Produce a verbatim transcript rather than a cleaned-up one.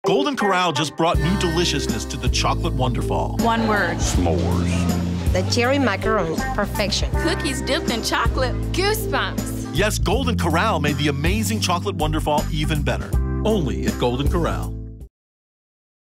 Golden Corral just brought new deliciousness to the chocolate Wonderfall. One word. S'mores. The cherry macaron, perfection. Cookies dipped in chocolate. Goosebumps. Yes, Golden Corral made the amazing chocolate Wonderfall even better. Only at Golden Corral.